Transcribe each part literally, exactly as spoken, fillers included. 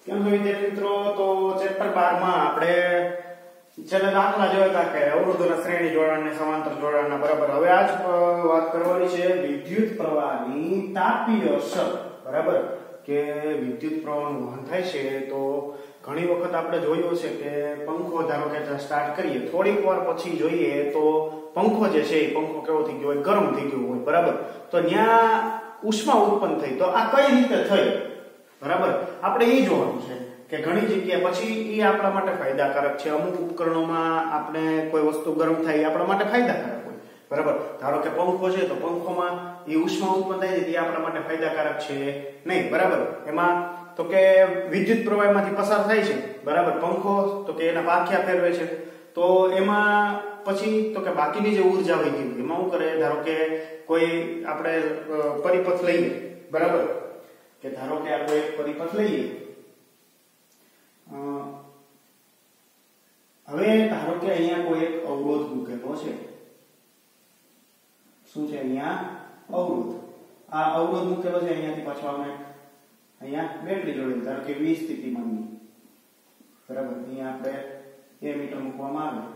કેમ છો વિદ્યાર્થી મિત્રો? તો ચેપ્ટર બાર માં આપણે છેલ્લે દાખલા જોયા હતા કે અવરોધોના શ્રેણી જોડાણ ને સમાંતર જોડાણના બરાબર. હવે આજ વાત કરવાની છે વિદ્યુત પ્રવાહની તાપીય અસર. બરાબર કે વિદ્યુત પ્રવાહનું વહન થાય છે તો ઘણી વખત આપણે જોયું છે કે પંખો ધારો કે સ્ટાર્ટ કરીએ, થોડીક વાર પછી જોઈએ તો પંખો જે છે એ પંખો કેવો થઈ ગયો હોય, ગરમ થઈ ગયો હોય. બરાબર, તો ત્યાં ઉષ્મા ઉત્પન્ન થઈ. તો આ કઈ રીતે થઈ? બરાબર, આપણે એ જોવાનું છે કે ઘણી જગ્યાએ પછી એ આપણા માટે ફાયદાકારક છે. અમુક ઉપકરણોમાં આપણે કોઈ વસ્તુ ગરમ થાય એ આપણા માટે ફાયદાકારક હોય. બરાબર, ધારો કે પંખો છે તો પંખોમાં એ ઉષ્મા ઉત્પન્ન થાય છે તે આપણા માટે ફાયદાકારક છે નહીં. બરાબર, એમાં તો કે વિદ્યુત પ્રવાહમાંથી પસાર થાય છે. બરાબર, પંખો તો કે એના પાંખિયા ફેરવે છે તો એમાં પછી તો કે બાકીની જે ઉર્જા હોય છે એમાં શું કરે? ધારો કે કોઈ આપણે પરિપથ લઈએ. બરાબર, કે ધારો કે આપણે એક પરિપથ લઈએ. હવે ધારો કે અહીંયા કોઈ એક અવરોધ મૂકેલો છે. શું છે અહીંયા? અવરોધ. આ અવરોધ મૂકેલો છે, અહીંયાથી પાછો આપણે અહીંયા બેટરી જોડેલી, ધારો કે વીસ સ્થિતિમાનની. બરાબર, અહીંયા આપણે એ મીટર મૂકવામાં આવે.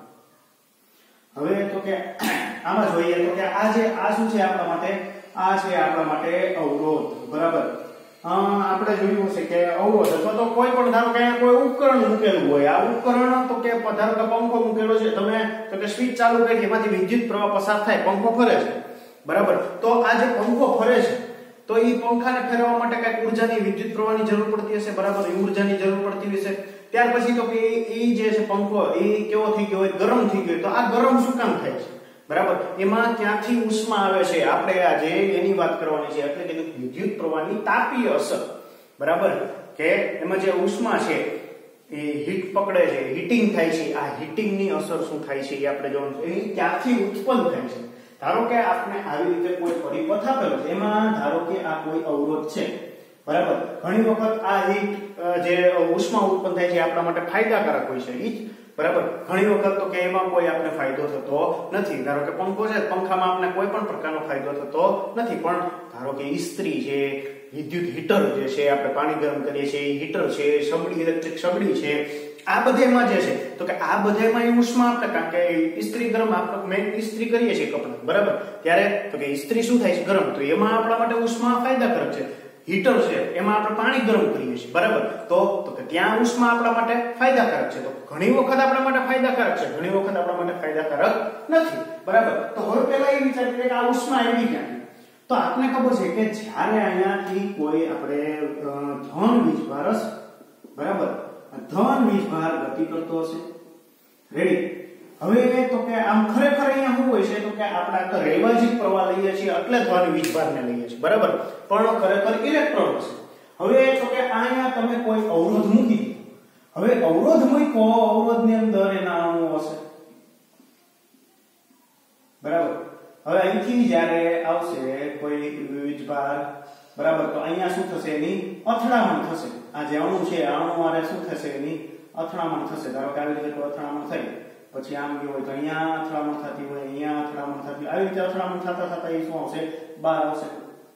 હવે તો કે આમાં જોઈએ તો કે આ જે આ શું છે આપણા માટે? આ છે આપણા માટે અવરોધ. બરાબર, આપણે જોયું છે કે અવરોધ અથવા તો કોઈ પણ ધારો કે કોઈ ઉપકરણ મૂકેલું હોય. આ ઉપકરણ તો કે ધારો કે પંખો મૂકેલો છે, તમે તો કે સ્વિચ ચાલુ કરી એમાંથી વિદ્યુત પ્રવાહ પસાર થાય, પંખો ફરે છે. બરાબર, તો આ જે પંખો ફરે છે તો એ પંખાને ફેરવવા માટે કઈક ઉર્જાની વિદ્યુત પ્રવાહની જરૂર પડતી હશે. બરાબર, એ ઉર્જાની જરૂર પડતી હશે. ત્યાર પછી તો કે એ જે છે પંખો એ કેવો થઈ ગયો હોય? ગરમ થઈ ગયો. તો આ ગરમ શું કામ થાય છે? બરાબર, એમાં ક્યાંથી ઉષ્મા આવે છે? આપણે આજે એની વાત કરવાની છે. એટલે કે વિદ્યુત પ્રવાહની તાપીય અસર. બરાબર, કે એમાં જે ઉષ્મા છે એ હીટ પકડે છે, હીટિંગ થાય છે. આ હીટિંગની અસર શું થાય છે એ આપણે જોવાનું છે. એ ક્યાંથી ઉત્પન્ન થાય છે? ધારો કે આપણે આવી રીતે કોઈ પરિપથ આપેલો છે, એમાં ધારો કે આ કોઈ અવરોધ છે. બરાબર, ઘણી વખત આ હીટ જે ઉષ્મા ઉત્પન્ન થાય છે આપણા માટે ફાયદાકારક હોય છે. ઈ બરાબર, ઘણી વખત તો કે એમાં કોઈ આપણે ફાયદો થતો નથી. ધારો કે પંખો છે, પંખામાં આપણે કોઈ પણ પ્રકારનો ફાયદો થતો નથી. પણ ધારો કે ઇસ્ત્રી છે, વિદ્યુત હીટર જે છે, આપણે પાણી ગરમ કરીએ છીએ એ હીટર છે, સબડી ઇલેક્ટ્રિક સબડી છે, આ બધામાં જે છે તો કે આ બધામાં એ ઉષ્મા આપણે, કારણ કે ઇસ્ત્રી ગરમ આપણે મેં ઇસ્ત્રી કરીએ છીએ કપડાં. બરાબર, ત્યારે તો કે ઇસ્ત્રી શું થાય છે? ગરમ. તો એમાં આપણા માટે ઉષ્મા ફાયદાકારક છે. હીટર છે એમાં આપણે પાણી ગરમ કરીએ છીએ. બરાબર, તો તો કે ત્યાં ઉષ્મા આપણા માટે ફાયદાકારક છે. તો ઘણી વખત આપણા માટે ફાયદાકારક છે, ઘણી વખત આપણા માટે ફાયદાકારક નથી. બરાબર, તો હવે પહેલા એ વિચાર કરીએ કે આ ઉષ્મા આવી ક્યાંથી? તો આપને ખબર છે કે જ્યારે અહીંયાથી કોઈ આપણે ધન વીજભાર હશે. બરાબર, ધન વીજભાર ગતિ કરતો હશે. રેડી? હવે તો કે આમ ખરેખર અહીંયા શું હોય છે તો કે આપણે આ તો રેવાજીક પ્રવાહ લઈએ છીએ એટલે ધન વીજભારને લઈએ છીએ. બરાબર, પણ ખરેખર ઇલેક્ટ્રોન હશે. હવે તો કે અહીંયા તમે કોઈ અવરોધ મૂકી દીધો. હવે અવરોધ મૂક્યો, અવરોધની અંદર એના અણુઓ હશે. બરાબર, હવે અહીંથી જ્યારે આવશે કોઈ વીજભાર. બરાબર, તો અહીંયા શું થશે? એની અથડામણ થશે. આ જે અણુ છે આ અણુ વારે શું થશે? એની અથડામણ થશે. ધારો કે આવી રીતે કોઈ અથડામણ થઈ, પછી આમ ગયો હોય તો અહીંયા અથડામણ થતી હોય, અહીંયા અથડામણ થતી, આવી રીતે અથડામણ થતા થતા એ શું આવશે? બહાર આવશે.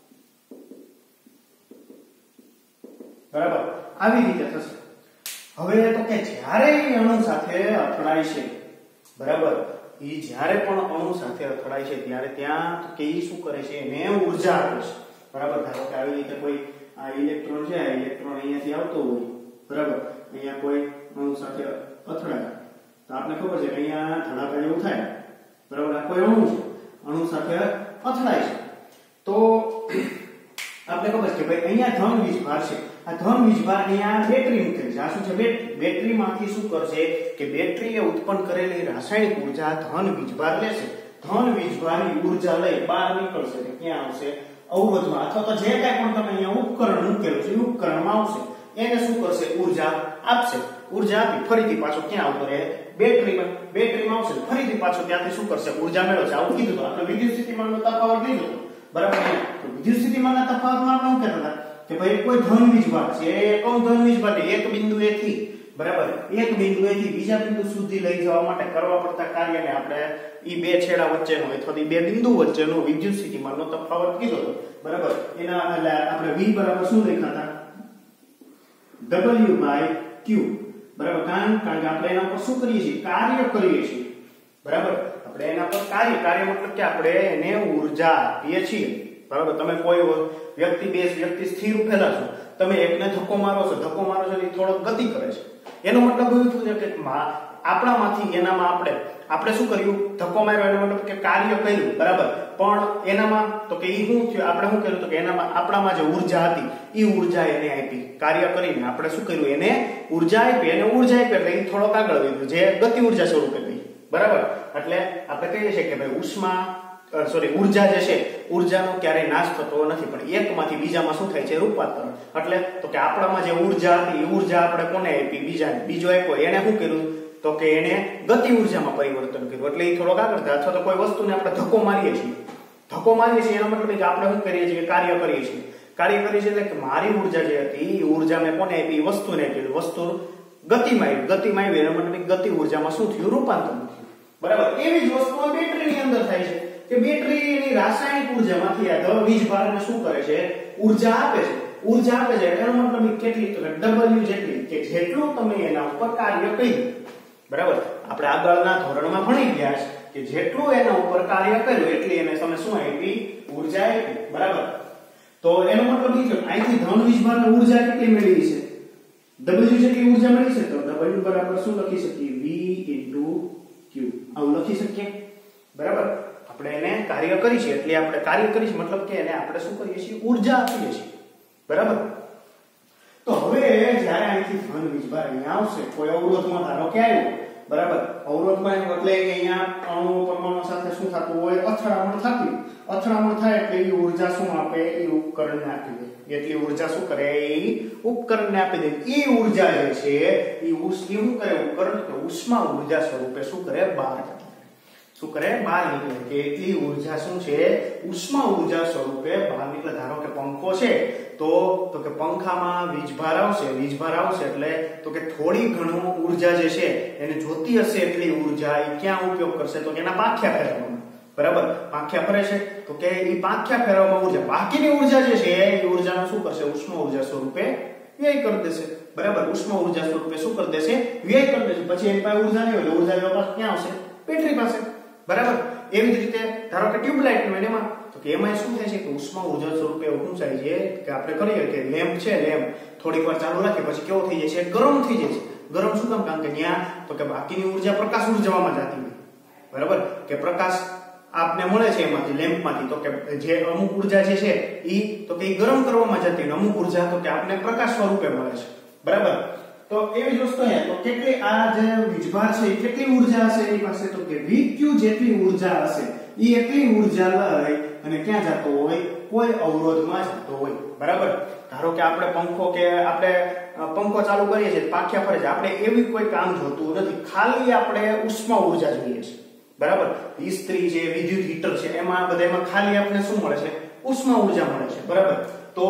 બરાબર, આવી રીતે થશે. હવે તો કે જ્યારે એ અણુ સાથે અથડાય છે. બરાબર, એ જ્યારે પણ અણુ સાથે અથડાય છે ત્યારે ત્યાં તો કે એ શું કરે છે? એને ઉર્જા આપે છે. બરાબર, ધારો કે આવી રીતે કોઈ આ ઇલેક્ટ્રોન છે, આ ઇલેક્ટ્રોન અહીંયાથી આવતો હોય. બરાબર, અહીંયા કોઈ અણુ સાથે અથડાય તો આપણે ખબર છે કે અહીંયા ધડાકા જેવું થાય. બરાબર, આ કોઈ અણુ છે, અણુ સાથે અથડાય છે તો આપણે ખબર છે કે ભાઈ અહીંયા ધન વીજભાર છે. આ ધન વીજભાર અહીંયા બેટરી મૂકેલી છે. આ શું છે? બેટરી. બેટરીમાંથી શું કરશે કે બેટરીએ ઉત્પન્ન કરેલી રાસાયણિક ઉર્જા ધન વીજભાર લેશે. ધન વીજભારની ઉર્જા લઈ બહાર નીકળશે કે ક્યાં આવશે? અવરોધમાં, અથવા તો જે કાંઈ પણ તમે અહીંયા ઉપકરણ મૂકેલું છે એ ઉપકરણમાં આવશે. એને શું કરશે? ઉર્જા આપશે. ઉર્જા આપી ફરીથી પાછો ક્યાં આવતો રહે? બેટરીમાં. બેટરીમાં આવશે, ફરીથી પાછો ત્યાંથી શું કરશે? ઉર્જા મેળવશે. આવું કીધું તો આપણે વિદ્યુત સ્થિતિમાનનો તફાવત લીધો. બરાબર, તો વિદ્યુત સ્થિતિમાનના તફાવતમાં આપણે શું કહેતા હતા કે ભાઈ કોઈ ધન વીજભાર છે, કઉ ધન વીજભાર એક બિંદુએથી. બરાબર, એક બિંદુએથી બીજા બિંદુ સુધી લઈ જવા માટે કરવા પડતા કાર્યને આપણે ઈ બે છેડા વચ્ચેનો અથવા બે બિંદુ વચ્ચેનો વિદ્યુત સ્થિતિમાનનો તફાવત કીધો. બરાબર, એના એટલે આપણે v બરાબર શું લખ્યા હતા? W બાય Q બરાબર કારણ કારણ કે આપણે એના પર શું કરીએ છીએ કાર્ય કરીએ છીએ બરાબર આપણે એના પર કાર્ય કાર્ય મતલબ કે આપણે એને ઊર્જા આપીએ છીએ બરાબર તમે કોઈ વ્યક્તિ બે વ્યક્તિ સ્થિર ઉભેલા છો તમે એકને ધક્કો મારો છો ધક્કો મારો છો એટલે થોડો ગતિ કરે છે એનો મતલબ એવું થયું છે કે આપણામાંથી એનામાં આપણે આપણે શું કર્યું ધક્કો માર્યો એનો મતલબ કે કાર્ય કર્યું બરાબર પણ એનામાં તો કે ઈ શું થયું આપણે શું કર્યું તો કે એનામાં આપણામાં જે ઊર્જા હતી ઈ ઊર્જા એને આપી કાર્ય કરીને આપણે શું કર્યું એને ઊર્જા આપી એને ઊર્જા આપી એટલે ઈ થોડોક આગળ વધ્યો જે ગતિ ઊર્જા સ્વરૂપે ગઈ બરાબર એટલે આપણે કહીએ છીએ કે ભાઈ ઉષ્મા સોરી ઊર્જા જે છે ઊર્જાનો ક્યારેય નાશ થતો નથી પણ એકમાંથી બીજામાં શું થાય છે રૂપાંતર એટલે તો કે આપણામાં જે ઊર્જા હતી એ ઊર્જા આપણે કોને આપી બીજાને બીજો આપ્યો એને શું કર્યું તો કે એને ગતિ ઊર્જામાં પરિવર્તન કર્યું એટલે એ થોડોક આગળ થાય અથવા તો કોઈ વસ્તુને આપણે ધક્કો મારીએ છીએ ધક્કો મારીએ છીએ એનો મતલબ કે આપણે શું કરીએ છીએ કાર્ય કરીએ છીએ કાર્ય કરીએ છીએ એટલે કે મારી ઊર્જા જે હતી એ ઊર્જા મેં કોને આપી વસ્તુને આપી વસ્તુ ગતિમાં આવી ગતિમાં આવી એનો મતલબ ગતિ ઊર્જામાં શું થયું રૂપાંતર થયું બરાબર એવી જ વસ્તુ બેટરીની અંદર થાય છે કે બેટરીની રાસાયણિક ઊર્જામાંથી આ ધ વીજભારને શું કરે છે ઊર્જા આપે છે ઊર્જા આપે છે એનો મતલબ કેટલી તો W જેટલી કે જેટલું તમે એના ઉપર કાર્ય કર્યું બરાબર આપણે આગળના ધોરણમાં ભણી ગયા છે કે જેટલું એના ઉપર કાર્ય કર્યું એટલી એને તમે શું આપી ઊર્જા આપી બરાબર તો એનો મતલબ એ થયો અહીંથી ધન વીજભારને ઊર્જા કેટલી મેળવી છે W જેટલી ઊર્જા મળી છે તો W બરાબર શું લખી શકીએ V Q આવું લખી શકીએ બરાબર આપણે એને કાર્ય કરી છે એટલે આપણે કાર્ય કરી છે મતલબ કે એને આપણે શું કરીએ છીએ ઊર્જા આપીએ છીએ બરાબર તો હવે જ્યારે અહીંથી ધન વીજભાર અહીંયા આવશે કોઈ અવરોધમાં ધારો કે આવ્યો બરાબર અવરોધમાં એટલે કે અહીંયા અણુ પરમાણુ સાથે શું થતું હોય અથડામણ થતી અથડામણ થાય એટલે એ ઊર્જા શું આપે એ ઉપકરણને આપી દે એટલી ઊર્જા શું કરે એ ઉપકરણને આપી દે એ ઊર્જા જે છે એ શું કરે ઉપકરણ કે ઉષ્મા ઊર્જા સ્વરૂપે શું કરે બહાર શું કરે બહાર નીકળે કે એટલી ઊર્જા શું છે ઉષ્મા ઊર્જા સ્વરૂપે બહાર નીકળે ધારો કે પંખો છે તો તો કે પંખામાં વીજભાર આવશે વીજભાર આવશે એટલે તો કે થોડી ઘણું ઊર્જા જે છે એને જોતી હશે એટલી ઊર્જા એ ક્યાં ઉપયોગ કરશે તો કે એના પાંખિયા ફેરવવામાં બરાબર પાંખિયા ફરે છે તો કે એ પાંખિયા ફેરવવામાં ઊર્જા બાકીની ઊર્જા જે છે એ ઊર્જાનો શું કરશે ઉષ્મા ઊર્જા સ્વરૂપે વ્યય કરી દેશે બરાબર ઉષ્મા ઊર્જા સ્વરૂપે શું કરી દેશે વ્યય કરી દેશે પછી એની પાસે ઊર્જા નહીં હોય ઊર્જા લેવા પાસે ક્યાં આવશે બેટરી પાસે બરાબર એવી જ રીતે ધારો કે ટ્યુબલાઇટ નો એમાં તો કે એમાં શું થાય છે કે ઉષ્મા ઊર્જા સ્વરૂપે એવું થાય છે કે આપણે કરીએ કે લેમ્પ છે લેમ્પ થોડીક વાર ચાલુ રાખીએ પછી કેવો થઈ જાય છે ગરમ થઈ જાય છે ગરમ શું કામ કારણ કે ત્યાં તો કે બાકીની ઊર્જા પ્રકાશ ઊર્જામાં જતી હોય બરાબર કે પ્રકાશ આપને મળે છે એમાંથી લેમ્પમાંથી તો કે જે અમુક ઊર્જા જે છે ઈ તો કે ગરમ કરવામાં જતી અને અમુક ઊર્જા તો કે આપને પ્રકાશ સ્વરૂપે મળે છે બરાબર તો એવી જ વસ્તુ અહીંયા તો કેટલી આ જે વીજભાર છે એ કેટલી ઊર્જા હશે એની પાસે તો કે V Q જેટલી ઊર્જા હશે એ એટલી ઊર્જા લઈ અને ક્યાં જતો હોય કોઈ અવરોધમાં જતો હોય બરાબર ધારો કે આપણે પંખો કે આપણે પંખો ચાલુ કરીએ છીએ પાંખિયા ફરે છે આપણે એવી કોઈ કામ જોતું નથી ખાલી આપણે ઉષ્મા ઊર્જા જોઈએ છે બરાબર ઇસ્ત્રી છે વિદ્યુત હીટર છે એમાં બધામાં ખાલી આપણને શું મળે છે ઉષ્મા ઊર્જા મળે છે બરાબર તો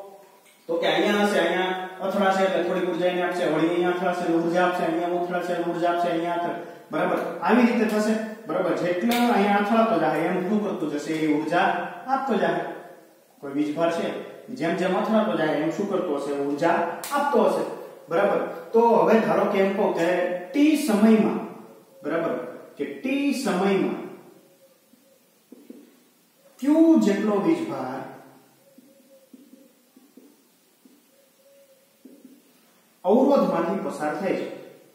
તો કે અહીંયા હશે અહીંયા અથડાશે એટલે થોડી ઊર્જા એને આપશે વળી અહીંયા અથડાશે ઊર્જા આપશે અહીંયા અથડાશે ઊર્જા આપશે અહીંયા અથડાશે બરાબર આવી રીતે થશે બરાબર જેટલા અહીંયા અથડાતો જાય એમ શું કરતો જશે એ ઊર્જા આપતો જાય કોઈ વીજભાર છે જેમ જેમ અથડાતો જાય એમ શું કરતો હશે ઊર્જા આપતો હશે બરાબર તો હવે ધારો કે એમ કહો કે t સમયમાં બરાબર કે t સમયમાં q જેટલો વીજભાર અવરોધમાંથી પસાર થાય છે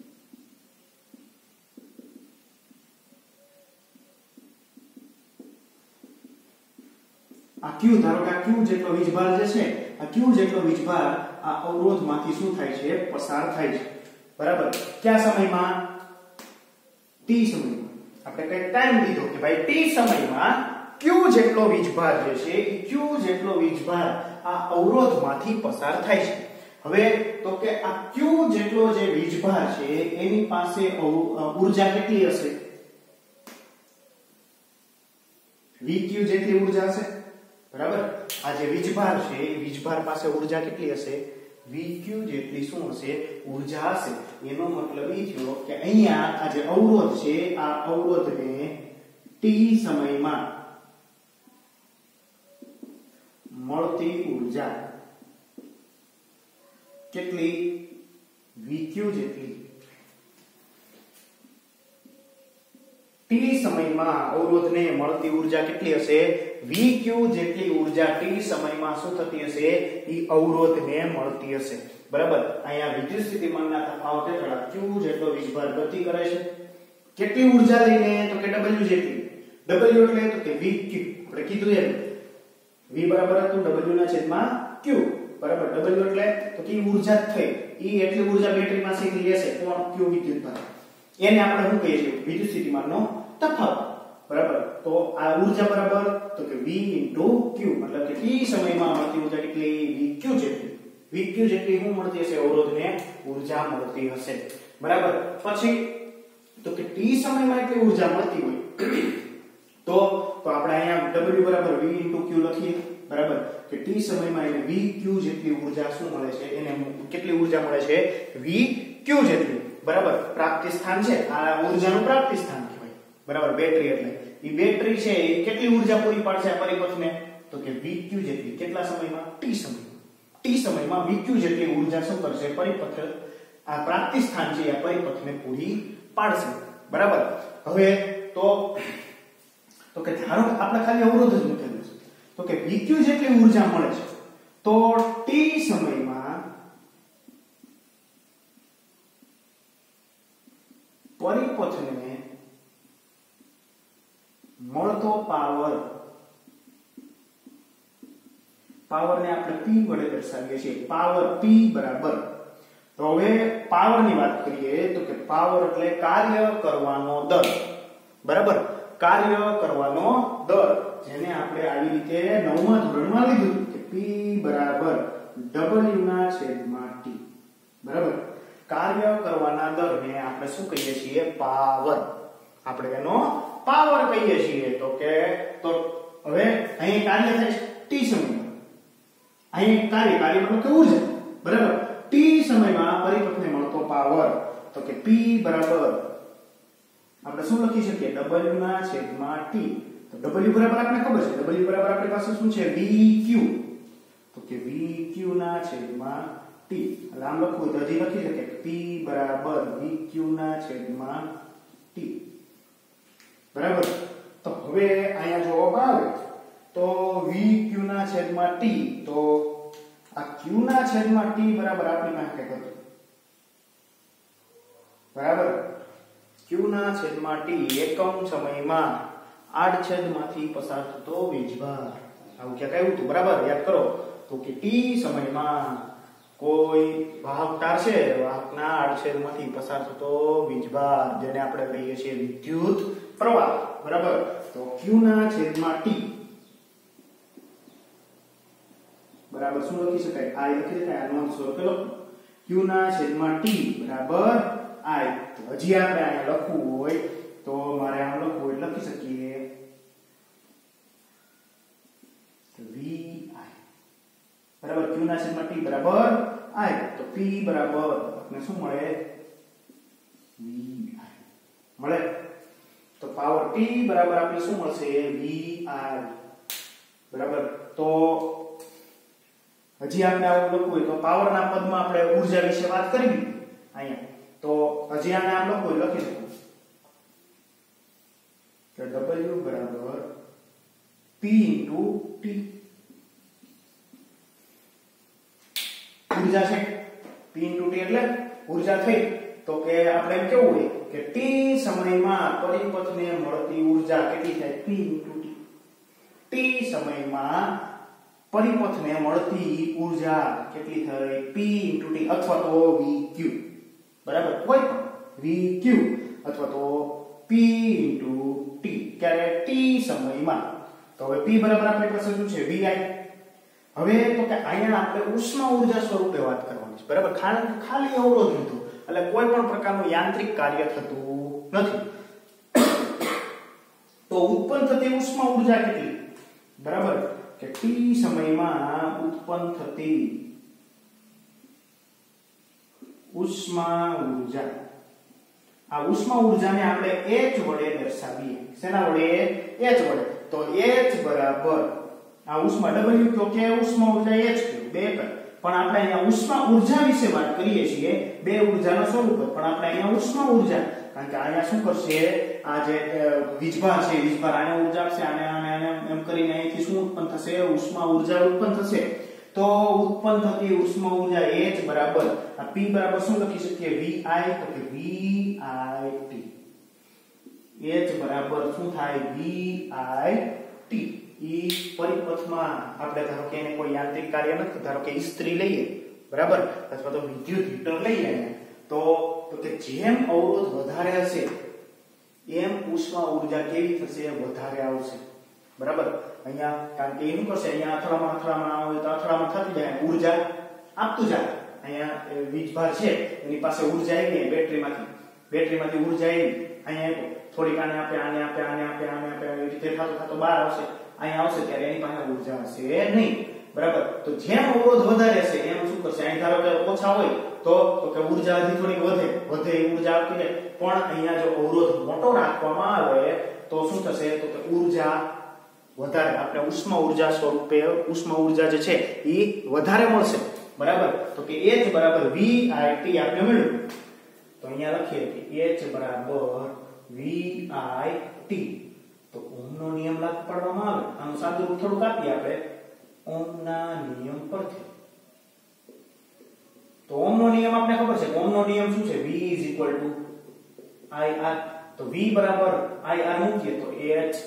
આ q ધારો કે q જેટલો વીજભાર જે છે આ q જેટલો વીજભાર આ અવરોધમાંથી શું થાય છે પસાર થાય છે બરાબર કયા સમયમાં t સમયમાં આપણે કઈ ટાઈમ લીધો કે ભાઈ t સમયમાં q જેટલો વીજભાર જે છે એ q જેટલો વીજભાર આ અવરોધમાંથી પસાર થાય છે હવે તો કે આ q જેટલો જે વીજભાર છે એની પાસે ઊર્જા કેટલી હશે vq જેટલી ઊર્જા હશે બરાબર આ જે વીજભાર છે એ વીજભાર પાસે ઊર્જા કેટલી હશે vq જેટલી શું હશે ઊર્જા હશે એનો મતલબ એ થયો કે અહીંયા આ જે અવરોધ છે આ અવરોધને t સમયમાં મળતી ઊર્જા કેટલી વીક્યુ જેટલી ટી સમયમાં અવરોધને મળતી ઊર્જા કેટલી હશે વીક્યુ જેટલી ઊર્જા ટી સમયમાં શું થતી હશે ઈ અવરોધને મળતી હશે બરાબર અહીંયા વિદ્યુત સ્થિતિમાનના તફાવત હેઠળ ક્યુ જેટલો વીજભાર ગતિ કરે છે કેટલી ઊર્જા લઈને તો કે ડબલ્યુ જેટલી ડબલ્યુ એટલે તો કે વીક્યુ આપણે કીધું એમ v બરાબર હતું w ના છેદમાં q બરાબર w એટલે તો કે ઊર્જા થઈ ઈ એટલી ઊર્જા બેટરી પાસેથી લેશે કોણ q વિદ્યુતભાર એને આપણે શું કહીએ છીએ વિદ્યુત સ્થિતિમાનનો તફાવત બરાબર તો આ ઊર્જા બરાબર તો કે v q મતલબ કે t સમયમાં મળતી ઊર્જા કેટલી vq જેટલી vq જેટલી શું મળતી હશે અવરોધને ઊર્જા મળતી હશે બરાબર પછી તો કે t સમયમાં એટલી ઊર્જા મળતી હોય તો તો આપણે અહીંયા w બરાબર v q લખીએ બરાબર કે t સમયમાં એને vq જેટલી ઊર્જા શું મળે છે એને કેટલી ઊર્જા મળે છે vq જેટલી બરાબર પ્રાપ્તિ સ્થાન છે આ ઊર્જાનું પ્રાપ્તિ સ્થાન કહેવાય બરાબર બેટરી એટલે ઈ બેટરી છે એ કેટલી ઊર્જા પૂરી પાડશે આ પરિપથને તો કે vq જેટલી કેટલા સમયમાં t સમયમાં t સમયમાં vq જેટલી ઊર્જા શું કરશે પરિપથ આ પ્રાપ્તિ સ્થાન છે આ પરિપથને પૂરી પાડશે બરાબર હવે તો તો કે ધારો કે આપણે ખાલી અવરોધ જ મૂકેલું છે તો કે vq જેટલી ઊર્જા મળે છે તો t સમયમાં પરિપથને મળતો પાવર પાવરને આપણે p વડે દર્શાવીએ છીએ પાવર p બરાબર તો હવે પાવરની વાત કરીએ તો કે પાવર એટલે કાર્ય કરવાનો દર બરાબર કાર્ય કરવાનો દર જેને આપણે આવી રીતે નવમા ધોરણમાં લીધું કે p બરાબર w ના છેદમાં t બરાબર કાર્ય કરવાના દરને આપણે શું કહીએ છીએ પાવર આપણે એનો પાવર કહીએ છીએ તો કે તો હવે અહીં કાર્ય થાય છે t સમયમાં અહીં કાર્ય કાર્ય મતલબ કે ઊર્જા બરાબર t સમયમાં પરિપથને મળતો પાવર તો કે p બરાબર આપણે શું લખી શકીએ w ના છેદમાં t તો w બરાબર આપણે ખબર છે w બરાબર આપણી પાસે શું છે vq તો કે vq ના છેદમાં t એટલે આમ લખવું તો હજી લખી શકીએ p બરાબર vq ના છેદમાં t બરાબર તો હવે અહીંયા જવાબ આવે તો vq ના છેદમાં t તો આ q ના છેદમાં t બરાબર આપણી પાસે કઈ હતું બરાબર q ના છેદમાં t એકમ સમયમાં આડછેદમાંથી પસાર થતો વીજભાર આવું ક્યાં કહ્યું હતું બરાબર યાદ કરો તો કે t સમયમાં કોઈ વાહક તાર છે વાહકના આડછેદમાંથી પસાર થતો વીજભાર જેને આપણે કહીએ છીએ વિદ્યુત પ્રવાહ બરાબર તો q ના છેદમાં t બરાબર શું લખી શકાય i લખી શકાય આનો સ્વરૂપે લખો q ના છેદમાં t બરાબર i તો હજી આપણે અહીંયા લખવું હોય તો મારે આમ લખવું હોય લખી શકીએ vi બરાબર q ના છેદમાં t બરાબર i તો p બરાબર આપણે શું મળે vi મળે તો પાવર p બરાબર આપણે શું મળશે vi બરાબર તો હજી આપણે આવું લખવું હોય તો પાવરના પદમાં આપણે ઊર્જા વિશે વાત કરી અહીંયા તો હજી આને આમ લખવું હોય લખી શકું કે w બરાબર p t ઊર્જા છે p t એટલે ઊર્જા થઈ તો કે આપણે એમ કેવું હોય કે t સમયમાં પરિપથને મળતી ઊર્જા કેટલી થાય p t t સમયમાં પરિપથને મળતી ઊર્જા કેટલી થાય p t અથવા તો vq બરાબર કોઈ પણ vq અથવા તો p t ક્યારે t સમયમાં તો હવે p બરાબર આપણી પાસે શું છે vi હવે તો કે અહીંયા આપણે ઉષ્મા ઊર્જા સ્વરૂપે વાત કરવાની છે બરાબર ખાલી અવરોધ લીધો એટલે કોઈ પણ પ્રકારનું યાંત્રિક કાર્ય થતું નથી તો ઉત્પન્ન થતી ઉષ્મા ઊર્જા કેટલી બરાબર કે t સમયમાં ઉત્પન્ન થતી ઉષ્મા ઊર્જા આ ઉષ્મા ઊર્જાને આપણે h વડે દર્શાવીએ શેના વડે h વડે તો h બરાબર આ ઉષ્મા w કયો કે ઉષ્મા ઊર્જા h કયો બે કર પણ આપણે અહીંયા ઉષ્મા ઊર્જા વિશે વાત કરીએ છીએ બે ઊર્જાનો સ્વરૂપ પણ આપણે અહીંયા ઉષ્મા ઊર્જા કારણ કે અહીંયા શું કરશે આ જે વીજભાર છે વીજભાર આને ઊર્જા આપશે આને આને આને એમ કરીને અહીંથી શું ઉત્પન્ન થશે ઉષ્મા ઊર્જા ઉત્પન્ન થશે તો ઉત્પન્ન થતી ઉષ્મા ઊર્જા H બરાબર આ P બરાબર શું લખી શકીએ V I તો કે V I T H બરાબર શું થાય V I T ઈ પરિપથમાં આપણે ધારો કે એને કોઈ યાંત્રિક કાર્ય નથી ધારો કે ઇસ્ત્રી લઈએ બરાબર અથવા તો વિદ્યુત હીટર લઈએ તો તો કે જેમ અવરોધ વધારે હશે એમ ઉષ્મા ઊર્જા કેવી થશે વધારે આવશે બરાબર અહીંયા કારણ કે એનું કરશે અહીંયા અથડામણ અથડામણ હોય તો અથડામણ થતી જાય ઊર્જા આપતું જાય અહીંયા વીજભાર છે એની પાસે ઊર્જા આવી બેટરીમાંથી બેટરીમાંથી ઊર્જા આવી અહીંયા થોડીક આને આપે આને આપે આને આપે આને આપે એવી રીતે થતો થતો બહાર આવશે અહીંયા આવશે ત્યારે એની પાસે ઊર્જા હશે નહીં બરાબર તો જેમ અવરોધ વધારે હશે એમ શું કરશે અહીં ધારો કે ઓછા હોય તો તો કે ઊર્જા હજી થોડીક વધે વધે એ ઊર્જા આપી દે પણ અહીંયા જો અવરોધ મોટો રાખવામાં આવે તો શું થશે તો કે ઊર્જા વધારે આપણે ઉષ્મા ઊર્જા સ્વરૂપે ઉષ્મા ઊર્જા જે છે એ વધારે મળશે બરાબર તો કે H બરાબર V I T આપણે મળ્યું તો અહીંયા લખીએ કે H બરાબર V I T તો ઓહમનો નિયમ લાગુ પાડવામાં આવે આનું સાદું રૂપ થોડું કાપીએ આપણે ઓહમના નિયમ પરથી તો ઓહમનો નિયમ આપણે ખબર છે ઓહમનો નિયમ શું છે V I R તો V બરાબર I R મૂકીએ તો H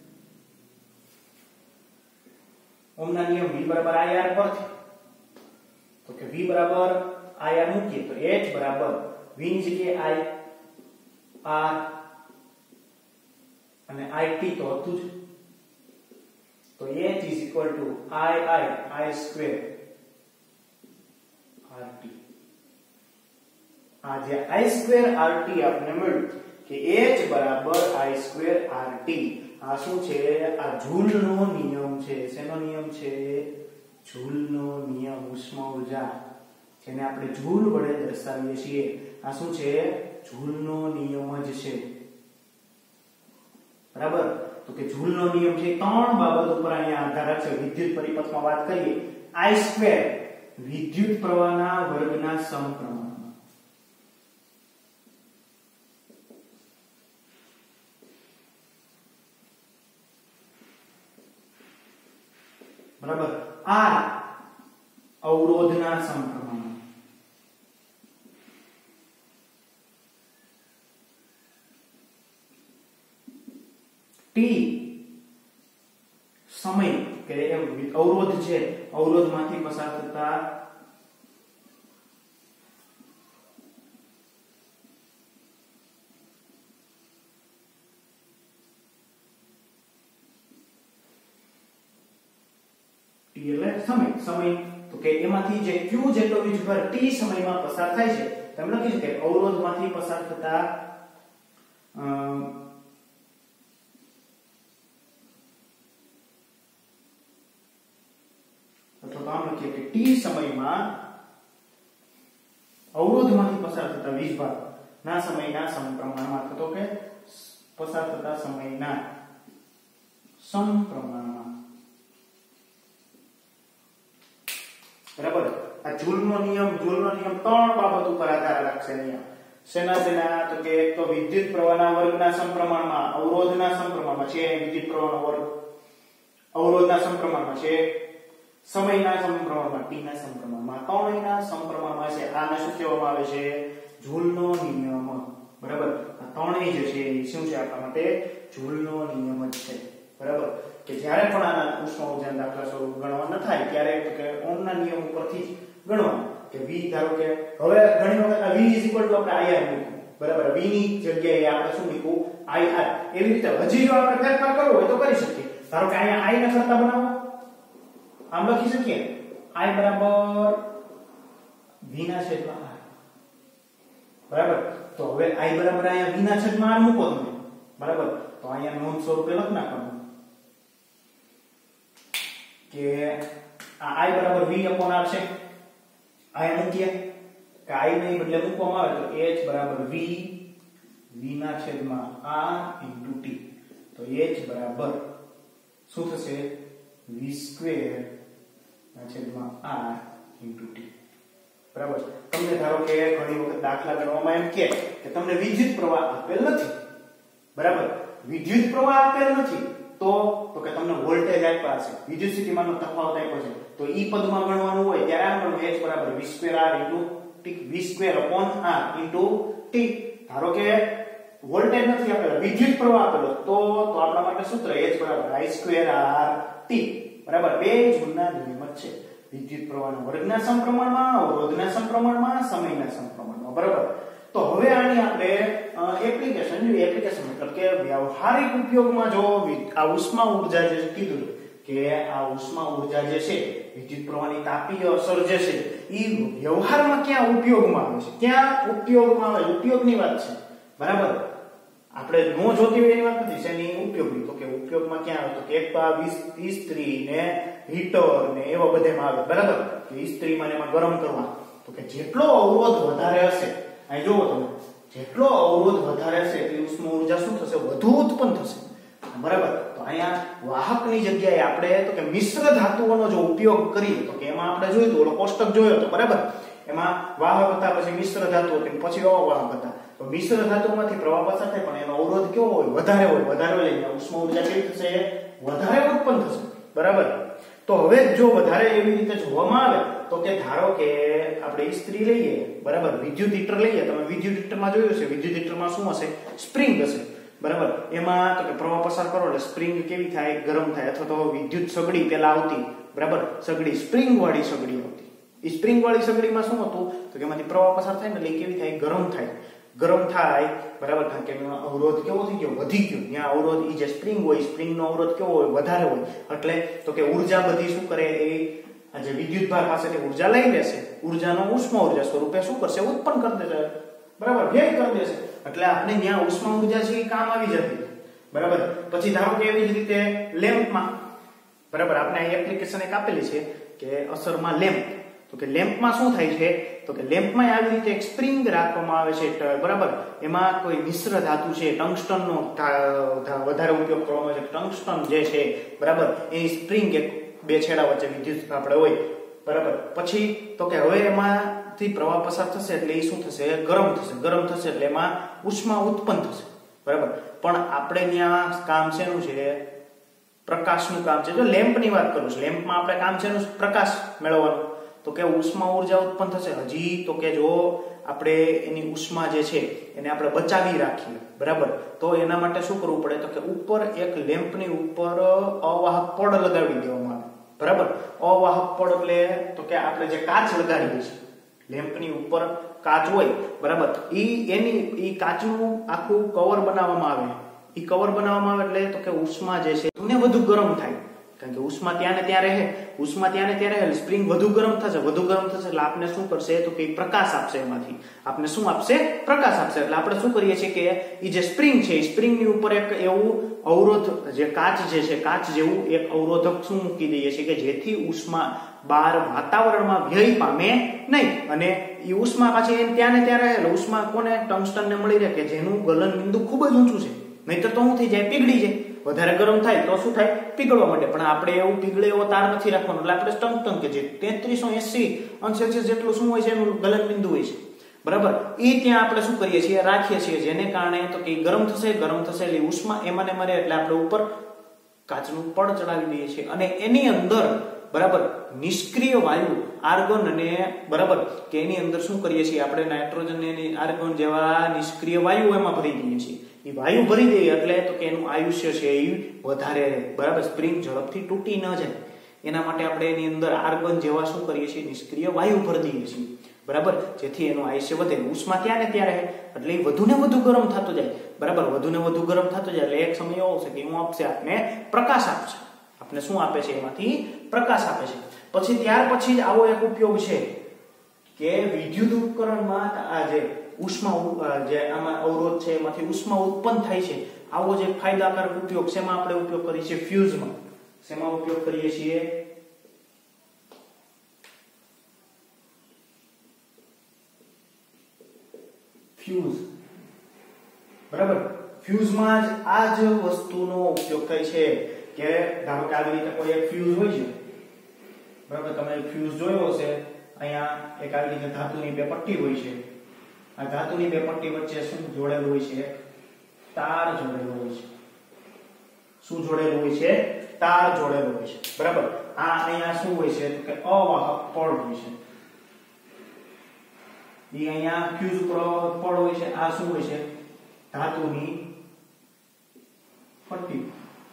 ઓહમના નિયમ V બરાબર I R પરથી તો કે V બરાબર I R મૂકીએ તો H બરાબર V ની જગ્યાએ I R અને I T તો હતું જ તો H is equal to I I I square R T આ જે I square R T આપણે મળ્યું કે H બરાબર I square R T આ શું છે આ જૂલનો નિયમ છે શેનો નિયમ છે જૂલનો નિયમ ઉષ્મા ઊર્જા જેને આપણે જૂલ વડે દર્શાવીએ છીએ આ શું છે જૂલનો નિયમ જ છે બરાબર તો કે જૂલનો નિયમ છે ત્રણ બાબત ઉપર અહીંયા આધાર રાખશે વિદ્યુત પરિપથમાં વાત કરીએ I સ્ક્વેર વિદ્યુત પ્રવાહના વર્ગના સમપ્રમાણમાં બરાબર R અવરોધના સમપ્રમાણમાં T સમય કે અવરોધ છે અવરોધમાંથી પસાર થતા T એટલે સમય સમય તો કે એમાંથી જે Q જેટલો વીજભાર T સમયમાં પસાર થાય છે તમે લખી શકો કે અવરોધમાંથી પસાર થતા કે T સમયમાં અવરોધમાંથી પસાર થતા વીજભાર ના સમયના સમપ્રમાણમાં થતો કે પસાર થતા સમયના સમપ્રમાણમાં બરાબર આ જૂલનો નિયમ જૂલનો નિયમ ત્રણ બાબત ઉપર આધાર રાખશે અહીંયા શેના શેના તો કે એક તો વિદ્યુત પ્રવાહના વર્ગના સમપ્રમાણમાં અવરોધના સમપ્રમાણમાં છે વિદ્યુત પ્રવાહનો વર્ગ અવરોધના સમપ્રમાણમાં છે સમયના સમપ્રમાણમાં T ના સમપ્રમાણમાં ત્રણેયના સમપ્રમાણમાં છે આને શું કહેવામાં આવે છે જૂલનો નિયમ બરાબર આ ત્રણેય જે છે એ શું છે આપણા માટે જૂલનો નિયમ જ છે બરાબર કે જ્યારે પણ આના ઉષ્મા ઊર્જા દાખલા સ્વરૂપ ગણવાના થાય ત્યારે કે ઓહમના નિયમ ઉપરથી જ ગણવા કે V ધારો કે હવે ઘણી વખત આ V આપણે I R મૂકવું બરાબર V ની જગ્યાએ આપણે શું મૂકવું I R એવી રીતે હજી જો આપણે ફેરફાર કરવો હોય તો કરી શકીએ ધારો કે અહીંયા I ને કરતા બનાવો આમ લખી શકીએ I બરાબર V ના છેદમાં R બરાબર તો હવે I બરાબર અહીંયા V ના છેદમાં R મૂકો તમે બરાબર તો અહીંયા નોંધ સ્વરૂપે લખ નાખવાનું કે આ I બરાબર V upon R છે આ મૂકીએ કે I ને બદલે મૂકવામાં આવે તો H બરાબર V V ના છેદમાં R into T તો H બરાબર શું થશે V સ્ક્વેર ના છેદમાં R ઇન્ટુ ટી. બરાબર. તમને ધારો કે ઘણી વખત દાખલા ગણવામાં એમ કહે કે તમને વિદ્યુત પ્રવાહ આપેલ નથી, બરાબર, વિદ્યુત પ્રવાહ આપેલ નથી તો તો કે તમને વોલ્ટેજ આપ્યા હશે, વિદ્યુત સ્થિતિમાનનો તફાવત આપ્યો છે, તો ઈ પદમાં ગણવાનું હોય ત્યારે આમ ગણવું h બરાબર v square r into t, v square upon r into t. ધારો કે વોલ્ટેજ નથી આપેલો, વિદ્યુત પ્રવાહ આપેલો તો તો આપણા માટે સૂત્ર h બરાબર i સ્ક્વેર r t, બરાબર. બે જૂલના નિયમ જ છે, વિદ્યુત પ્રવાહના વર્ગના સમપ્રમાણમાં, અવરોધના સમપ્રમાણમાં, સમયના સમપ્રમાણમાં, બરાબર. તો હવે આની આપણે એપ્લિકેશન જોઈએ. એપ્લિકેશન મતલબ કે વ્યવહારિક ઉપયોગમાં જો આ ઉષ્મા ઊર્જા જે કીધું કે આ ઉષ્મા ઊર્જા જે છે વિદ્યુત પ્રવાહની તાપીય અસર જે છે એ વ્યવહારમાં ક્યાં ઉપયોગમાં આવે છે, ક્યાં ઉપયોગમાં આવે, ઉપયોગની વાત છે, બરાબર. આપણે નો જોતી હોય એની વાત નથી, શેની ઉપયોગની, તો કે ઉપયોગમાં ક્યાં આવે તો કે એક આ ઇસ્ત્રી ને હીટર ને એવા બધામાં આવે, બરાબર. કે ઇસ્ત્રીમાં એમાં ગરમ કરવા, તો કે જેટલો અવરોધ વધારે હશે, અહીં જોવો તમે, જેટલો અવરોધ વધારે હશે એટલી ઉષ્મા ઊર્જા શું થશે, વધુ ઉત્પન્ન થશે, બરાબર. તો અહીંયા વાહકની જગ્યાએ આપણે તો કે મિશ્ર ધાતુઓનો જો ઉપયોગ કરીએ તો કે એમાં આપણે જોયું તો ઓલો કોષ્ટક જોયો તો, બરાબર. એમાં વાહક હતા, પછી મિશ્ર ધાતુ હતી, પછી અવાહક હતા. તો મિશ્ર ધાતુમાંથી પ્રવાહ પસાર થાય પણ એનો અવરોધ કેવો હોય, વધારે હોય, વધારે હોય એટલે ઉષ્મા ઊર્જા કેવી થશે, વધારે ઉત્પન્ન થશે, બરાબર. તો હવે જો વધારે એવી રીતે જોવામાં આવે તો કે ધારો કે આપણે ઇસ્ત્રી લઈએ, બરાબર, વિદ્યુત હીટર લઈએ, તમે વિદ્યુત હીટરમાં જોયું છે, વિદ્યુત હીટરમાં શું હશે, સ્પ્રિંગ હશે, બરાબર. એમાં તો કે પ્રવાહ પસાર કરો એટલે સ્પ્રિંગ કેવી થાય, ગરમ થાય, અથવા તો વિદ્યુત સગડી પેલા આવતી, બરાબર, સગડી સ્પ્રિંગ વાળી સગડી આવતી. એ સ્પ્રિંગ વાળી સગડીમાં શું હતું તો કે એમાંથી પ્રવાહ પસાર થાય ને એટલે કેવી થાય, ગરમ થાય, ગરમ થાય, બરાબર. કારણ કે એનો અવરોધ કેવો થઈ ગયો, વધી ગયો. ત્યાં અવરોધ ઈ જે સ્પ્રિંગ હોય, સ્પ્રિંગનો અવરોધ કેવો હોય, વધારે હોય, એટલે તો કે ઊર્જા બધી શું કરે, એ આ જે વિદ્યુત ભાર પાસેથી ઊર્જા લઈ લેશે, ઊર્જાનો ઉષ્મા ઊર્જા સ્વરૂપે શું કરશે, ઉત્પન્ન કરી દેશે, બરાબર, વ્યય કરી દેશે. એટલે આપણે ત્યાં ઉષ્મા ઊર્જા છે એ કામ આવી જતી, બરાબર. પછી ધારો કે એવી જ રીતે લેમ્પમાં, બરાબર, આપણે આ એપ્લિકેશન એક આપેલી છે કે અસરમાં લેમ્પ, તો કે લેમ્પમાં શું થાય છે તો કે લેમ્પમાં આવી રીતે એક સ્પ્રિંગ રાખવામાં આવે છે, બરાબર. એમાં કોઈ મિશ્ર ધાતુ છે, ટંગસ્ટનનો વધારે ઉપયોગ કરવામાં આવે છે, ટંગસ્ટન જે છે, બરાબર, એ સ્પ્રિંગ એક બે છેડા વચ્ચે વિદ્યુત આપણે હોય, બરાબર. પછી તો કે હવે એમાંથી પ્રવાહ પસાર થશે એટલે એ શું થશે, ગરમ થશે, ગરમ થશે એટલે એમાં ઉષ્મા ઉત્પન્ન થશે, બરાબર. પણ આપણે ત્યાં કામ શેનું છે, પ્રકાશનું કામ છે. જો લેમ્પની વાત કરું છું, લેમ્પમાં આપણે કામ છે પ્રકાશ મેળવવાનું, તો કે ઉષ્મા ઊર્જા ઉત્પન્ન થશે. હજી તો કે જો આપણે એની ઉષ્મા જે છે એને આપણે બચાવી રાખીએ, બરાબર, તો એના માટે શું કરવું પડે તો કે ઉપર એક લેમ્પની ઉપર અવાહક પડ લગાવી દેવામાં આવે, બરાબર. અવાહક પડ એટલે તો કે આપણે જે કાચ લગાડીએ છીએ, લેમ્પની ઉપર કાચ હોય, બરાબર, ઈ એની ઈ કાચનું આખું કવર બનાવવામાં આવે. ઈ કવર બનાવવામાં આવે એટલે તો કે ઉષ્મા જે છે એને વધુ ગરમ થાય, કારણ કે ઉષ્મા ત્યાં ને ત્યાં રહે, ઉષ્મા ત્યાં ને ત્યાં રહે એટલે સ્પ્રિંગ વધુ ગરમ થશે, વધુ ગરમ થશે એટલે આપણે શું કરશે તો કે પ્રકાશ આપશે, એમાંથી આપણે શું આપશે, પ્રકાશ આપશે. એટલે આપણે શું કરીએ છીએ કે ઈ જે સ્પ્રિંગ છે, એ સ્પ્રિંગની ઉપર એક એવું અવરોધ, જે કાચ જે છે, કાચ જેવું એક અવરોધક શું મૂકી દઈએ છીએ કે જેથી ઉષ્મા બહાર વાતાવરણમાં વ્યય પામે નહીં, અને એ ઉષ્મા પાછી ત્યાં ને ત્યાં રહે એટલે ઉષ્મા કોને, ટંગસ્ટનને મળી રહે કે જેનું ગલન બિંદુ ખૂબ જ ઊંચું છે. નહીતર તો શું થઈ જાય, પીગળી જાય. વધારે ગરમ થાય તો શું થાય, પીગળવા માંડે. પણ આપણે એવું પીગળે એવો તાર નથી રાખવાનો, એટલે આપણે ટંગસ્ટન કે જે તેત્રીસો એસી અંશ સેલ્સિયસ જેટલું શું હોય છે એનું ગલન બિંદુ હોય છે, બરાબર. એ ત્યાં આપણે શું કરીએ છીએ, રાખીએ છીએ, જેને કારણે તો કે ગરમ થશે, ગરમ થશે એટલે ઉષ્મા એમાં ને મરે એટલે આપણે ઉપર કાચનું પડ ચડાવી દઈએ છીએ, અને એની અંદર, બરાબર, નિષ્ક્રિય વાયુ આર્ગોન અને, બરાબર, કે એની અંદર શું કરીએ છીએ આપણે, નાઇટ્રોજન અને આર્ગોન જેવા નિષ્ક્રિય વાયુ એમાં ભરી દઈએ છીએ. એ વાયુ ભરી દઈએ એટલે તો કે એનું આયુષ્ય છે એ વધારે રહે, બરાબર. સ્પ્રિંગ ઝડપથી તૂટી ન જાય એના માટે આપણે એની અંદર આર્ગોન જેવા શું કરીએ છીએ, નિષ્ક્રિય વાયુ ભરી દઈએ છીએ, બરાબર, જેથી એનું આયુષ્ય વધે. ઉષ્મા ત્યાં ને ત્યાં રહે એટલે એ વધુ ને વધુ ગરમ થતો જાય, બરાબર, વધુ ને વધુ ગરમ થતો જાય એટલે એક સમય એવો આવશે કે હું આપશે આપને પ્રકાશ આપશે, આપને શું આપે છે, એમાંથી પ્રકાશ આપે છે. પછી ત્યાર પછી જ આવો એક ઉપયોગ છે કે વિદ્યુત ઉપકરણમાં આ જે ઉષ્મા જે આમાં અવરોધ છે એમાંથી ઉષ્મા ઉત્પન્ન થાય છે, આવો જે ફાયદાકારક ઉપયોગ શેમાં આપણે ઉપયોગ કરીએ છીએ, ફ્યુઝમાં. શેમાં ઉપયોગ કરીએ છીએ, ફ્યુઝ, બરાબર. ફ્યુઝમાં જ આ જ વસ્તુનો ઉપયોગ થાય છે કે ધારો કે આવી રીતે કોઈ એક ફ્યુઝ હોય છે, બરાબર. તમે ફ્યુઝ જોયો હશે, અહીંયા એક આવી રીતે ધાતુની બે પટ્ટી હોય છે. આ ધાતુની બે પટ્ટી વચ્ચે શું જોડેલું હોય છે? તાર જોડેલો હોય છે. શું જોડેલું હોય છે? તાર જોડેલો હોય છે. બરાબર. આ અહીંયા શું હોય છે? તો કે અવાહક પડ હોય છે. ઈ અહીંયા ફ્યુઝ ઉપર પડ હોય છે. આ શું હોય છે? ધાતુની પટ્ટી.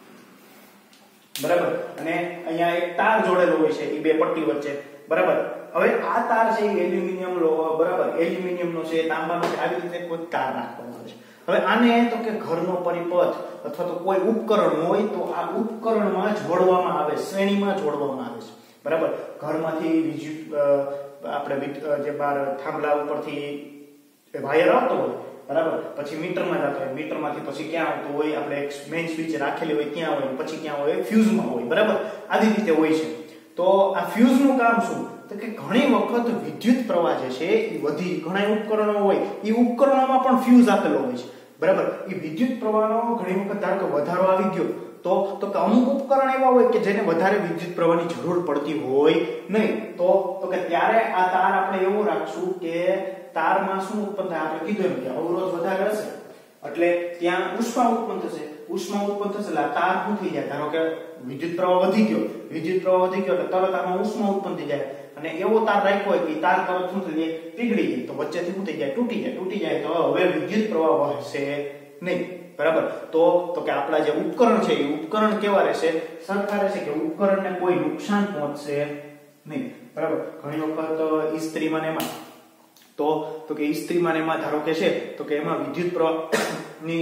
બરાબર. અને અહીંયા એક તાર જોડેલો હોય છે ઈ બે પટ્ટી વચ્ચે. બરાબર. હવે આ તાર છે એ એલ્યુમિનિયમ લો બરાબર એલ્યુમિનિયમ નો છે, તાંબાનો છે, આવી રીતે કોઈ તાર નાખવામાં આવે છે. હવે આને તો કે ઘરનો પરિપથ અથવા તો કોઈ ઉપકરણ હોય તો આ ઉપકરણમાં જોડવામાં આવે, શ્રેણીમાં જોડવામાં આવે છે. બરાબર. ઘરમાંથી વિદ્યુત આપણે જે બાર થાંભલા ઉપરથી વાયર આવતો હોય બરાબર, પછી મીટરમાં જતો હોય, મીટરમાંથી પછી ક્યાં આવતો હોય, આપણે એક મેઇન સ્વિચ રાખેલી હોય ત્યાં હોય, પછી ક્યાં હોય ફ્યુઝમાં હોય. બરાબર. આવી રીતે હોય છે. તો આ ફ્યુઝનું કામ શું? તો કે ઘણી વખત વિદ્યુત પ્રવાહ જે છે એ વધી ઘણા ઉપકરણો હોય એ ઉપકરણોમાં પણ ફ્યુઝ આપેલો હોય છે. બરાબર. એ વિદ્યુત પ્રવાહનો ઘણી વખત ધારો કે વધારો આવી ગયો તો તો કે અમુક ઉપકરણ એવા હોય કે જેને વધારે વિદ્યુત પ્રવાહની જરૂર પડતી હોય નહીં, તો તો કે ત્યારે આ તાર આપણે એવું રાખશું કે તારમાં શું ઉત્પન્ન થાય? આપણે કીધું એમ કે અવરોધ વધારે હશે એટલે ત્યાં ઉષ્મા ઉત્પન્ન થશે. ઉષ્મા ઉત્પન્ન થશે એટલે તાર શું થઈ જાય? ધારો કે વિદ્યુત પ્રવાહ વધી ગયો, વિદ્યુત પ્રવાહ વધી ગયો એટલે તરત આમાં ઉષ્મા ઉત્પન્ન થઈ જાય. અને એવો તાર રાખ્યો હોય કે તાર તરત શું થઈ જાય? પીગળી જાય. તો વચ્ચેથી શું થઈ જાય? તૂટી જાય. તૂટી જાય તો હવે વિદ્યુત પ્રવાહ વહેશે નહીં. બરાબર. તો તો કે આપણા જે ઉપકરણ છે એ ઉપકરણ કેવા રહેશે? સરખા રહેશે કે ઉપકરણને કોઈ નુકસાન પહોંચશે નહીં. બરાબર. ઘણી વખત ઇસ્ત્રીમાં ને એમાં તો તો કે ઇસ્ત્રીમાં ને એમાં ધારો કે છે તો કે એમાં વિદ્યુત પ્રવાહની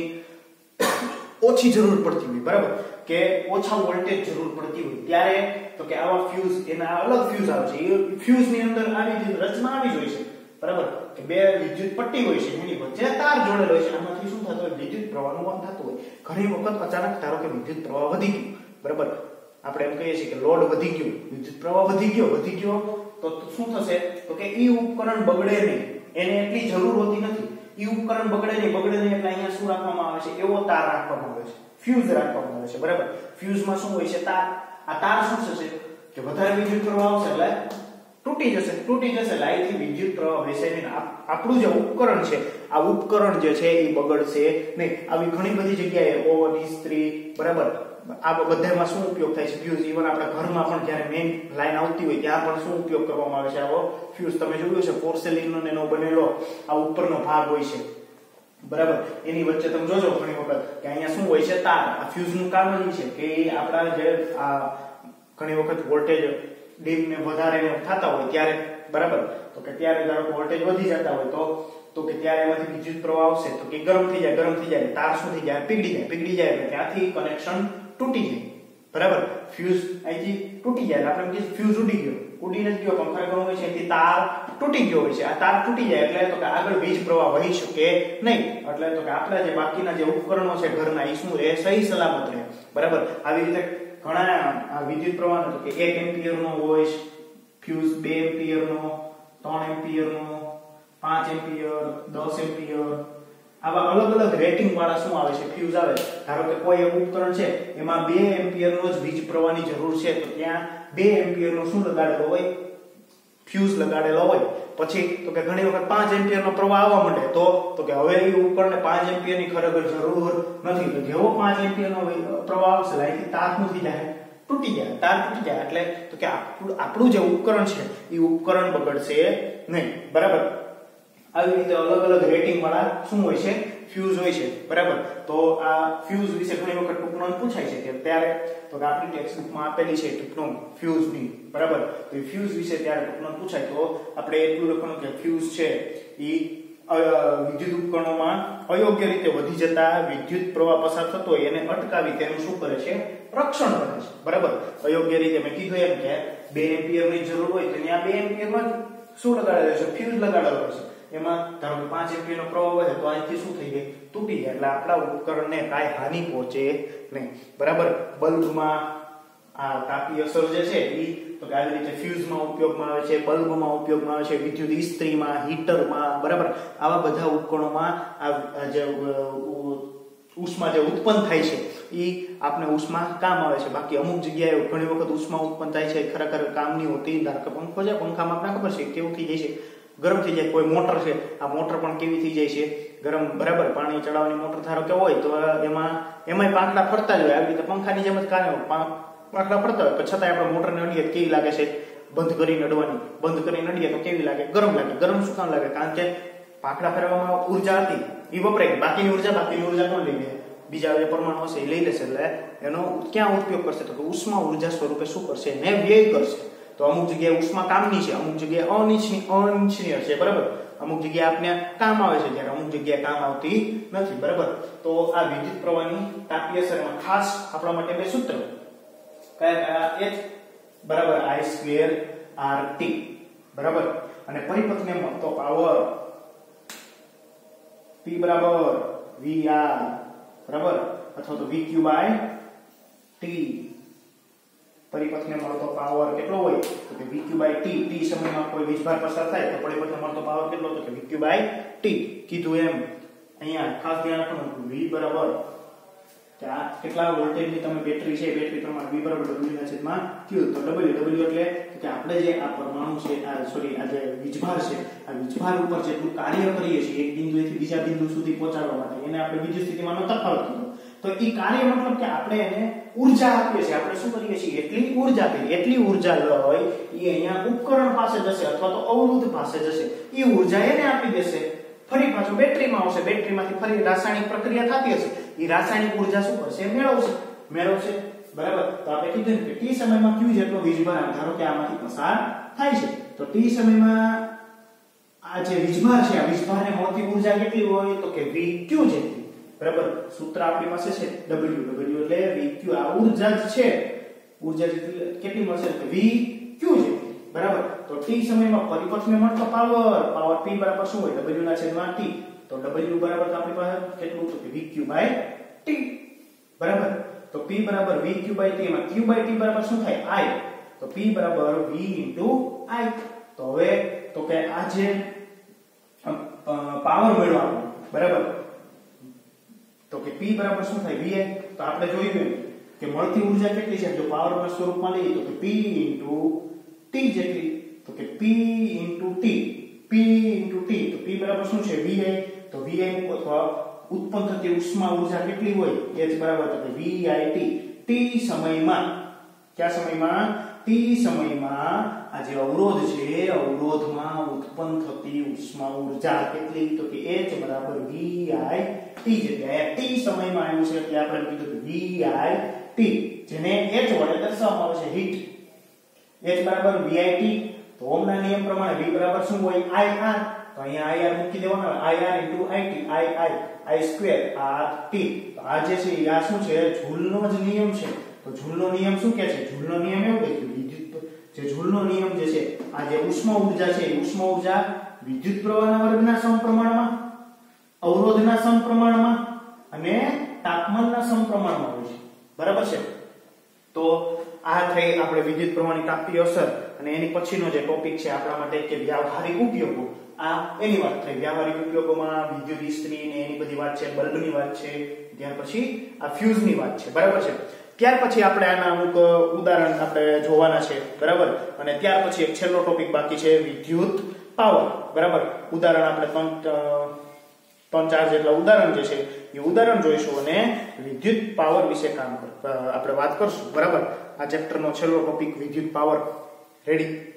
ઓછી જરૂર પડતી હોય. બરાબર. કે ઓછા વોલ્ટેજ જરૂર પડતી હોય ત્યારે તો કે આવા ફ્યુઝ એના અલગ ફ્યુઝ આવે છે. એ ફ્યુઝ ની અંદર આવી જ રચના આવી જ હોય છે. બરાબર. કે બે વિદ્યુત પટ્ટી હોય છે એની વચ્ચે તાર જોડેલો હોય છે. આમાંથી શું થતું હોય? વિદ્યુત પ્રવાહનું વહન થતું હોય. ઘણી વખત અચાનક ધારો કે વિદ્યુત પ્રવાહ વધી ગયો. બરાબર. આપણે એમ કહીએ છીએ કે લોડ વધી ગયો, વિદ્યુત પ્રવાહ વધી ગયો વધી ગયો તો શું થશે? તો કે ઈ ઉપકરણ બગડે નહીં. એને એટલી જરૂર હોતી નથી. ઈ ઉપકરણ બગડે નહીં બગડે નહીં એટલે અહીંયા શું રાખવામાં આવે છે? એવો તાર રાખવામાં આવે છે, ફ્યુઝ રાખવામાં આવે છે. બરાબર. ફ્યુઝમાં શું હોય છે? તાર. આ તાર શું થશે? કે વધારે વિદ્યુત પ્રવાહ આવશે એટલે તૂટી જશે. તૂટી જશે એટલે અહીંથી વિદ્યુત પ્રવાહ વહેશે નહીં. આપણું જે ઉપકરણ છે આ ઉપકરણ જે છે એ બગડશે નહીં. આવી ઘણી બધી જગ્યાએ ઓવન, ઇસ્ત્રી બરાબર આ બધામાં શું ઉપયોગ થાય છે? ફ્યુઝ. ઇવન આપણા ઘરમાં પણ જ્યારે મેઇન લાઈન આવતી હોય ત્યાં પણ શું ઉપયોગ કરવામાં આવે છે? આવો ફ્યુઝ. તમે જોયું છે પોર્સેલિનનો એનો બનેલો આ ઉપરનો ભાગ હોય છે. બરાબર. એની વચ્ચે તમે જોજો ઘણી વખત કે અહીંયા શું હોય છે? તાર. આ ફ્યુઝનું કામ એ છે કે આપણા જે આ ઘણી વખત વોલ્ટેજ ડીમ ને વધારે થતા હોય ત્યારે બરાબર તો કે ત્યારે ધારો વોલ્ટેજ વધી જતા હોય તો તો કે ત્યારે એમાંથી વિદ્યુત પ્રવાહ આવશે તો કે ગરમ થઈ જાય. ગરમ થઈ જાય તાર શું થઈ જાય? પીગળી જાય. પીગળી જાય એટલે ત્યાંથી કનેક્શન તૂટી જાય. બરાબર. ફ્યુઝ અહીંથી તૂટી જાય એટલે આપણે કહીએ ફ્યુઝ ઉડી ગયો. ઉડી નથી ગયો પણ ખરેખર હોય છે અહીંથી તાર તૂટી ગયો હોય છે. આ તાર તૂટી જાય એટલે તો કે આગળ વીજ પ્રવાહ વહી શકે નહીં. એટલે તો કે આપણા જે બાકીના જે ઉપકરણો છે ઘરના એ શું રહે? સહી સલામત રહે. બરાબર. આવી રીતે ઘણા આ વિદ્યુત પ્રવાહનો તો કે એક એમ્પિયર નો હોય ફ્યુઝ, બે એમ્પિયર નો, ત્રણ એમ્પિયર નો, પાંચ એમ્પિયર, દસ એમ્પિયર આવા અલગ અલગ રેટિંગ વાળા શું આવે છે? ફ્યુઝ આવે. ધારો કે કોઈ એક ઉપકરણ છે એમાં બે એમ્પિયર નો જ વીજ પ્રવાહની જરૂર છે તો ત્યાં બે એમ્પિયર નો શું લગાડેલો હોય? ફ્યુઝ લગાડેલો હોય. પછી તો કે ઘણી વખત પાંચ એમ્પિયર નો પ્રવાહ આવવા માંડે તો તો કે હવે એ ઉપકરણને પાંચ એમ્પિયર ની ખરેખર જરૂર નથી. તો જેવો પાંચ એમ્પિયર નો પ્રવાહ આવશે અહીંથી તાર શું થઈ જાય? તૂટી જાય. તાર તૂટી જાય એટલે તો કે આપણું જે ઉપકરણ છે એ ઉપકરણ બગડશે નહીં. બરાબર. આવી રીતે અલગ અલગ રેટિંગ વાળા શું હોય છે? ફ્યુઝ હોય છે. બરાબર. તો આ ફ્યુઝ વિશે ઘણી વખત ટૂંકનોંધ પૂછાય છે કે ત્યારે તો કે આપણી ટેક્સ્ટ બુકમાં આપેલી છે ટૂંકનોંધ ફ્યુઝની. બરાબર. તો એ ફ્યુઝ વિશે ત્યારે ટૂંકનોંધ પૂછાય તો આપણે એટલું લખવાનું કે ફ્યુઝ છે એ વિદ્યુત ઉપકરણોમાં અયોગ્ય રીતે વધી જતા વિદ્યુત પ્રવાહ પસાર થતો હોય એને અટકાવી તેનું શું કરે છે? રક્ષણ કરે છે. બરાબર. અયોગ્ય રીતે મેં કીધું એમ કે બે એમ્પિયર ની જરૂર હોય તો ત્યાં બે એમ્પિયર માં શું લગાડેલો છે? ફ્યુઝ લગાડેલો છે. એમાં ધારો કે પાંચ એમ્પિયર નો પ્રવાહ હોય તો અહીંથી શું થઈ જાય? તૂટી જાય એટલે આપણા ઉપકરણને કાંઈ હાનિ પહોંચે નહીં. બરાબર. બલ્બમાં આ તાપી અસર જે છે ઈ તો કે આવી રીતે ફ્યુઝમાં ઉપયોગમાં આવે છે, બલ્બમાં ઉપયોગમાં આવે છે, વિદ્યુત ઇસ્ત્રીમાં, હીટરમાં બરાબર આવા બધા ઉપકરણોમાં આ જે ઉષ્મા જે ઉત્પન્ન થાય છે એ આપણે ઉષ્મા કામ આવે છે. બાકી અમુક જગ્યાએ ઘણી વખત ઉષ્મા ઉત્પન્ન થાય છે ખરેખર કામની હોતી. ધારો કે પંખો છે, પંખામાં આપણે ખબર છે કેવું થઈ જાય છે, ગરમ થઈ જાય. કોઈ મોટર છે, આ મોટર પણ કેવી થઈ જાય છે, ગરમ. બરાબર, પાણી ચડાવવાની મોટર ધારો કે હોય તો એમાં એમાંય પાંખડા ફરતા જ હોય. આવી રીતે પંખાની જેમ જ કામ પાંખડા ફરતા હોય, પણ છતાં આપણે મોટરને અડીએ કેવી લાગે છે, બંધ કરીને અડવાની. બંધ કરીને અડીએ તો કેવી લાગે, ગરમ લાગે. ગરમ શું કામ લાગે? કારણ કે પાંખડા ફેરવવામાં ઉર્જા હતી એ વપરાય. બાકીની ઉર્જા બાકીની ઉર્જા કોણ લઈ લે? બીજા જે પરમાણુ હશે એ લઈ લેશે. એટલે એનો ક્યાં ઉપયોગ કરશે? તો ઉષ્મા ઉર્જા સ્વરૂપે શું કરશે? એને વ્યય કરશે. તો અમુક જગ્યાએ ઉષ્મા કામની છે, અમુક જગ્યાએ અનિચ્છનીય છે. બરાબર, અમુક જગ્યાએ આપણે કામ આવે છે જ્યારે અમુક જગ્યાએ કામ આવતી નથી. બરાબર, તો આ વિદ્યુત પ્રવાહની તાપીય અસરમાં ખાસ આપણા માટે બે સૂત્ર કયા કયા? H બરાબર I સ્ક્વેર R T. બરાબર, અને પરિપથને મળતો પાવર P બરાબર V R બરાબર, અથવા તો V Q by T. પરિપથને મળતો પાવર કેટલો હોય? તો કે V Q by T. T સમયમાં કોઈ વીજભાર પસાર થાય તો પરિપથને મળતો પાવર કેટલો? તો કે V Q by T. કીધું એમ અહીંયા ખાસ ધ્યાન રાખવાનું. V બરાબર કે આ કેટલા વોલ્ટેજની તમે બેટરી છે, બેટરી પ્રમાણ V બરાબર W ના છેદમાં Q. તો W W એટલે કે આપણે જે આ પરમાણુ છે, આ સોરી આ જે વીજભાર છે, આ વીજભાર ઉપર જેટલું કાર્ય કરીએ છીએ એક બિંદુએથી બીજા બિંદુ સુધી પહોંચાડવા માટે, એને આપણે વિદ્યુત સ્થિતિમાનનો તફાવત કીધો. તો એ કાર્ય મતલબ કે આપણે એને ઊર્જા આપીએ છીએ. આપણે શું કરીએ છીએ? એટલી ઊર્જા આપીએ. એટલી ઊર્જા હોય એ અહીંયા ઉપકરણ પાસે જશે અથવા તો અવરોધ પાસે જશે. એ ઊર્જા એને આપી દેશે. ફરી પાછું બેટરીમાં આવશે. બેટરીમાંથી ફરી રાસાયણિક પ્રક્રિયા થતી હશે. એ રાસાયણિક ઊર્જા શું કરશે? મેળવશે મેળવશે બરાબર. તો આપણે કીધું કે t સમયમાં q જેટલો વીજભાર ધારો કે આમાંથી પસાર થાય છે, તો t સમયમાં આ જે વીજભાર છે, આ વીજભારને મળતી ઊર્જા કેટલી હોય? તો કે V Q જેટલી. બરાબર, સૂત્ર આપણી પાસે છે W W એટલે V Q. આ ઊર્જા જ છે, ઊર્જા જેટલી કેટલી મળશે? તો V Q જેટલી. બરાબર, તો t સમયમાં પરિપથને મળતો પાવર પાવર P બરાબર શું હોય? W ના છેદમાં T. તો W બરાબર તો આપણી પાસે કેટલું? તો કે V Q by T. બરાબર, તો P બરાબર V Q by T. એમાં Q by T બરાબર શું થાય? I. તો P બરાબર V into I. તો હવે તો કે આ જે પાવર મેળવવાનો બરાબર, તો કે P બરાબર શું થાય? V I. તો આપણે જોયું કે મળતી ઊર્જા કેટલી છે? જો પાવરના સ્વરૂપમાં લઈએ તો કે P into T જેટલી. તો કે P into T. P into T. તો P બરાબર શું છે? V I. તો V I અથવા ઉત્પન્ન થતી ઉષ્મા ઊર્જા કેટલી હોય? H બરાબર તો કે V I T. T સમયમાં, કયા સમયમાં? T સમયમાં આ જે અવરોધ છે, અવરોધમાં ઉત્પન્ન થતી ઉષ્મા ઊર્જા કેટલી? તો કે H બરાબર V I T જેટલી. આ T સમયમાં આવ્યું છે એટલે આપણે કીધું કે V I T, જેને H વડે દર્શાવવામાં આવે છે, હીટ. H બરાબર V I T. તો ઓહમના નિયમ પ્રમાણે V બરાબર શું હોય? I R. તો અહીંયા I R મૂકી દેવાનો. I R into I T. I I I square R T. તો આ જે છે આ શું છે? જૂલનો જ નિયમ છે. તો જૂલનો નિયમ શું કહે છે? જૂલનો નિયમ એવું કહે છે વિદ્યુત જે જૂલનો નિયમ જે છે, આ જે ઉષ્મા ઊર્જા છે, ઉષ્મા ઊર્જા વિદ્યુત પ્રવાહના વર્ગના સમપ્રમાણમાં, અવરોધના સમપ્રમાણમાં અને તાપમાનના સમપ્રમાણમાં હોય છે. બરાબર છે? તો આ થઈ આપણે વિદ્યુત પ્રવાહની તાપીય અસર. અને એની પછીનો જે ટોપિક છે આપણા માટે કે વ્યાવહારિક ઉપયોગો, આ એની વાત થઈ. વ્યાવહારિક ઉપયોગોમાં વિદ્યુત ઇસ્ત્રી ને એની બધી વાત છે, બલ્બની વાત છે, ત્યાર પછી આ ફ્યુઝની વાત છે. બરાબર છે? ત્યાર પછી આપણે આના અમુક ઉદાહરણ આપણે જોવાના છે. બરાબર, અને ત્યાર પછી એક છેલ્લો ટોપિક બાકી છે વિદ્યુત પાવર. બરાબર, ઉદાહરણ આપણે ત્રણ ત્રણ ચાર જેટલા ઉદાહરણ જે છે એ ઉદાહરણ જોઈશું અને વિદ્યુત પાવર વિશે કામ આપણે વાત કરશું. બરાબર, આ ચેપ્ટરનો છેલ્લો ટોપિક વિદ્યુત પાવર. રેડી?